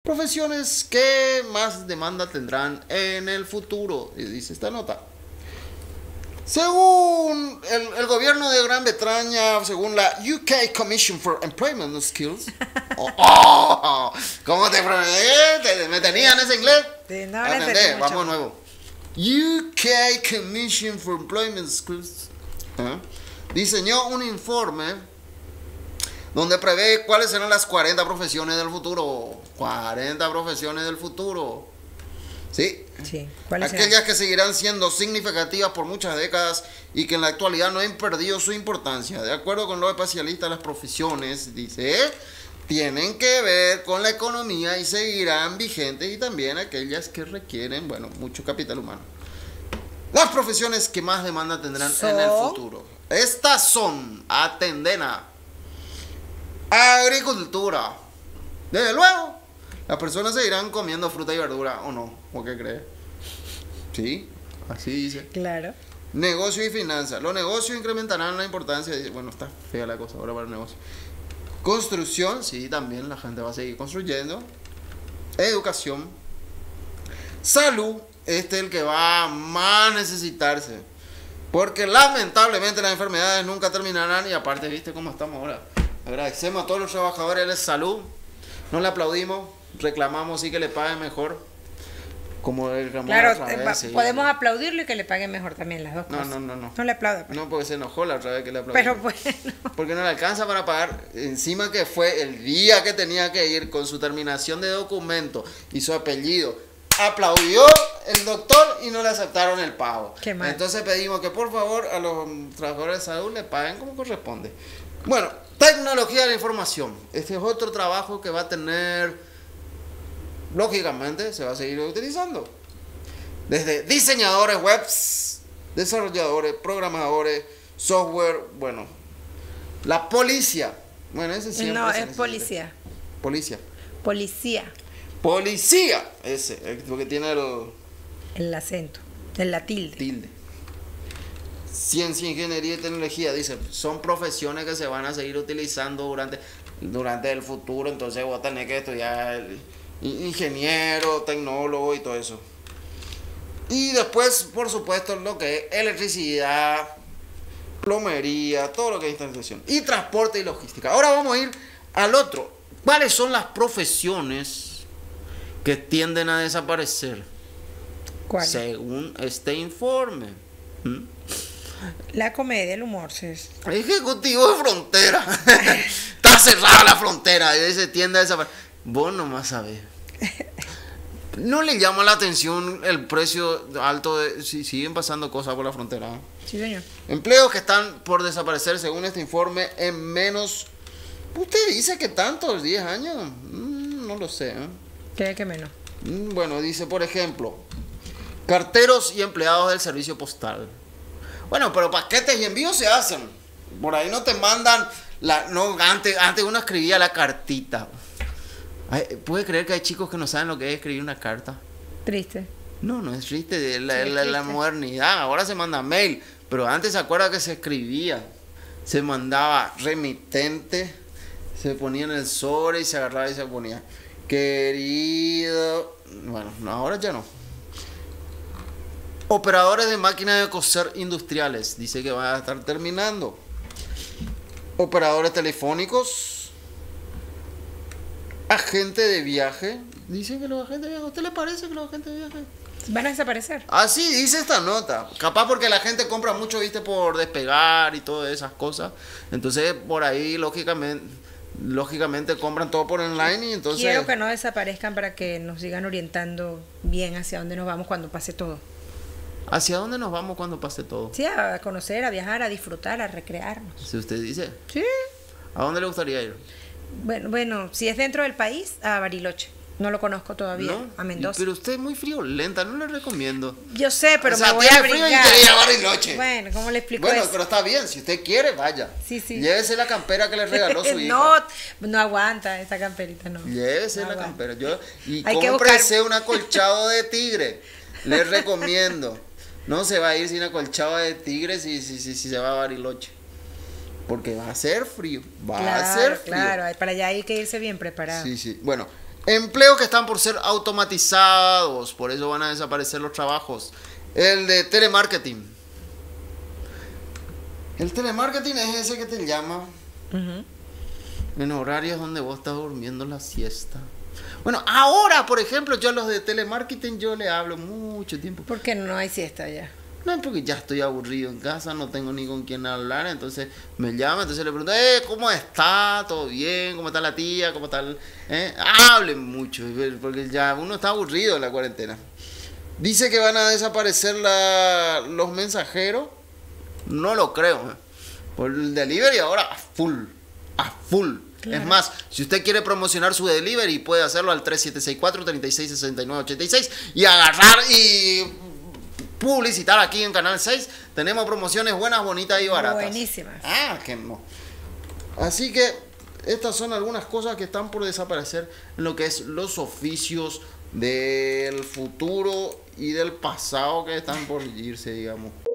Profesiones que más demanda tendrán en el futuro, y dice esta nota. Según el gobierno de Gran Bretaña, según la UK Commission for Employment Skills. ¿Cómo me tenían ese inglés? No le entendí vamos mucho. nuevo. UK Commission for Employment Skills diseñó un informe donde prevé cuáles serán las 40 profesiones del futuro. 40 profesiones del futuro. ¿Sí? Sí. ¿Cuáles Aquellas serán? que seguirán siendo significativas por muchas décadas y que en la actualidad no han perdido su importancia. De acuerdo con los especialistas, las profesiones, dice, tienen que ver con la economía y seguirán vigentes, y también aquellas que requieren, bueno, mucho capital humano. Las profesiones que más demanda tendrán en el futuro. Estas son, atendena, agricultura. Desde luego, las personas seguirán comiendo fruta y verdura, ¿o no? ¿O qué crees? Sí, así dice. Claro. Negocio y finanzas. Los negocios incrementarán la importancia. Bueno, está fea la cosa ahora para el negocio. Construcción, sí, también la gente va a seguir construyendo. Educación. Salud, este es el que va a más necesitarse. Porque lamentablemente las enfermedades nunca terminarán. Y aparte, ¿viste cómo estamos ahora? Agradecemos a todos los trabajadores de salud. No le aplaudimos. Reclamamos sí que le paguen mejor. Como reclamamos Claro, otra vez, sí. podemos aplaudirlo y que le paguen mejor también las dos cosas. No. No le aplauda. Pues. No, porque se enojó la otra vez que le aplaudimos. Pero bueno. Porque no le alcanza para pagar. Encima que fue el día que tenía que ir con su terminación de documento y su apellido. Aplaudió el doctor y no le aceptaron el pago. Qué mal. Entonces pedimos que por favor a los trabajadores de salud le paguen como corresponde. Bueno, tecnología de la información. Este es otro trabajo que va a tener, lógicamente, se va a seguir utilizando. Desde diseñadores webs, desarrolladores, programadores, software, bueno, la policía. Bueno, ese siempre No, se es necesita. policía. Policía. Policía. Policía, ese, porque tiene El acento. La tilde. tilde. Ciencia, ingeniería y tecnología, dice, son profesiones que se van a seguir utilizando durante el futuro, entonces voy a tener que estudiar ingeniero, tecnólogo y todo eso. Y después, por supuesto, lo que es electricidad, plomería, todo lo que es instalación. Y transporte y logística. Ahora vamos a ir al otro. ¿Cuáles son las profesiones que tienden a desaparecer? ¿Cuál? Según este informe. La comedia, el humor. Ejecutivo de frontera. Está cerrada la frontera y se tiende a desaparecer. Vos nomás sabés. ¿No le llama la atención el precio alto de si siguen pasando cosas por la frontera? Sí, señor. Empleos que están por desaparecer según este informe en menos... ¿Usted dice que tantos? ¿10 años? No lo sé. ¿Qué que menos? Bueno, dice, por ejemplo, carteros y empleados del servicio postal. Bueno, pero paquetes y envíos se hacen. Por ahí no te mandan... antes uno escribía la cartita. ¿Puede creer que hay chicos que no saben lo que es escribir una carta? Triste. No es triste, Sí, la modernidad. Ahora se manda mail, pero antes se acuerda que se escribía. Se mandaba remitente, se ponía en el sobre y se agarraba y se ponía querido. Bueno, no, ahora ya no. Operadores de máquinas de coser industriales, dice que van a estar terminando. Operadores telefónicos. Agente de viaje. Dice que los agentes de viaje. ¿A usted le parece que los agentes de viaje Van a desaparecer. así dice esta nota? Capaz porque la gente compra mucho, viste, por Despegar y todas esas cosas. Entonces, por ahí, lógicamente compran todo por online y entonces... Quiero que no desaparezcan para que nos sigan orientando bien hacia dónde nos vamos cuando pase todo. ¿Hacia dónde nos vamos cuando pase todo? Sí, a conocer, a viajar, a disfrutar, a recrearnos. Si usted dice, Sí. ¿a dónde le gustaría ir? Bueno, si es dentro del país, a Bariloche. No lo conozco todavía, ¿No? a Mendoza. Pero usted es muy friolenta, no le recomiendo. Yo sé, pero O sea, me voy a tiene frío y abrigar. quiere ir a Bariloche. Bueno, ¿cómo le explico Bueno, eso? pero está bien, si usted quiere, vaya. Sí. Llévese la campera que le regaló su hija. No aguanta esta camperita, no. Llévese No la aguanta. campera. Y Hay que cómprese buscar- un acolchado de tigre. Les recomiendo. No se va a ir sin acolchado de tigre si se va a Bariloche. Porque va a ser frío. Va a ser frío. Claro, para allá hay que irse bien preparado. Sí. Bueno, Empleos que están por ser automatizados, por eso van a desaparecer los trabajos. El de telemarketing. El telemarketing es ese que te llama en horarios donde vos estás durmiendo la siesta. Bueno, ahora, por ejemplo, yo a los de telemarketing yo le hablo mucho tiempo. Porque no hay siesta ya. No, porque ya estoy aburrido en casa, no tengo ni con quién hablar, entonces me llama, entonces le pregunto, ¿cómo está? ¿Todo bien? ¿Cómo está la tía? ¿Cómo está el...? Hablen mucho, porque ya uno está aburrido en la cuarentena. Dice que van a desaparecer los mensajeros, no lo creo. Por el delivery ahora a full. Claro. Es más, si usted quiere promocionar su delivery, puede hacerlo al 3764-3669-86 y agarrar y publicitar aquí en Canal 6. Tenemos promociones buenas, bonitas y baratas. Buenísimas. Que no. Así que estas son algunas cosas que están por desaparecer en lo que es los oficios del futuro y del pasado que están por irse, digamos.